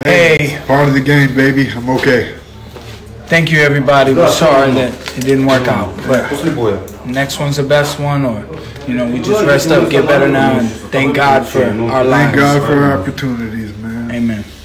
Hey. Part of the game, baby. I'm okay. Thank you, everybody. We're sorry that it didn't work out, but next one's the best one, or we just rest up, get better now, and thank God for our lives. Thank God for our opportunities, man. Amen.